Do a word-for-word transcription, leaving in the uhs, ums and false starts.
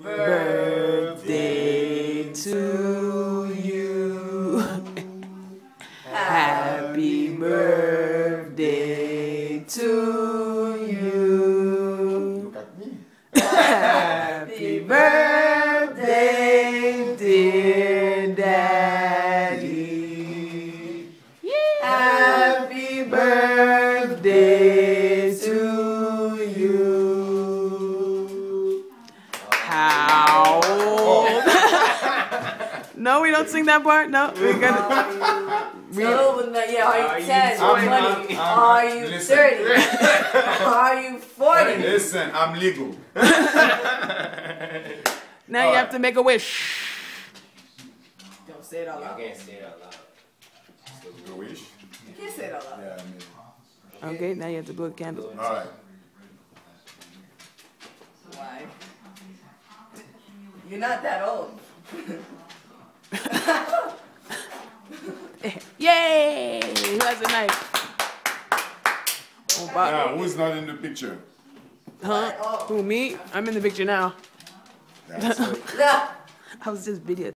birthday to you. Happy birthday to you. Look at me. Happy birthday, dear Daddy. Happy birthday to you. How? No, we don't sing that part. No, we're gonna. No, but not yet. Are you ten, I'm- twenty? I'm- I'm- Are you listen. thirty? Are you forty? Listen, I'm legal. Now you have to make a wish. Don't say it out I loud. can't say it out loud. You wish? You can't say it out loud. Yeah, I mean. Okay, now you have to blow a candle. All right. Why? You're not that old. Yay! Who has a knife? Oh, Bob. Now, who's not in the picture? Huh? Oh. Who, me? I'm in the picture now. That's it. Yeah. I was just video.